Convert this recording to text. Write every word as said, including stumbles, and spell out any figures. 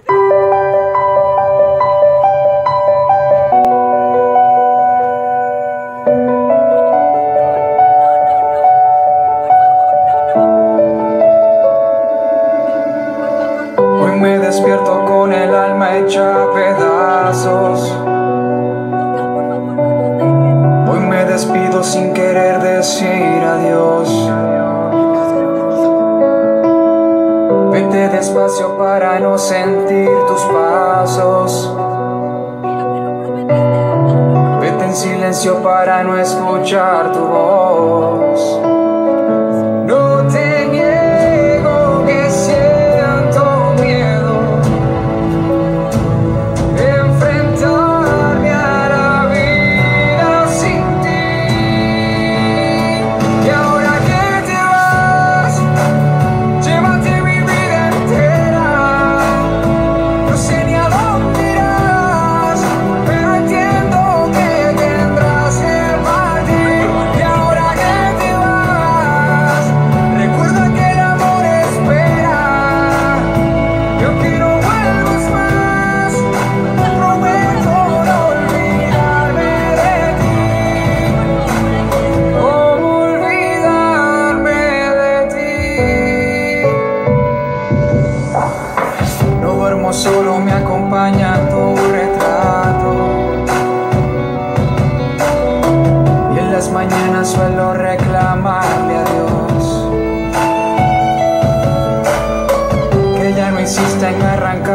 Hoy me despierto con el alma hecha a pedazos. Hoy me despido sin querer decir adiós. Vete despacio para no sentir tus pasos. Vete en silencio para no escuchar tu voz. No te niego que siento miedo de enfrentarme a la vida sin ti. Y ahora que te vas, llévate mi vida entera. No sé ni a dónde irás, pero entiendo que tendrás que partir. Y ahora que te vas, recuerda que el amor espera. Y aunque no vuelvas más, te prometo no olvidarme de ti. ¿Cómo olvidarme de ti? No duermo solo, me acompaña tu retrato. Y en las mañanas suelo reclamarle a Dios que ya no insista en arrancar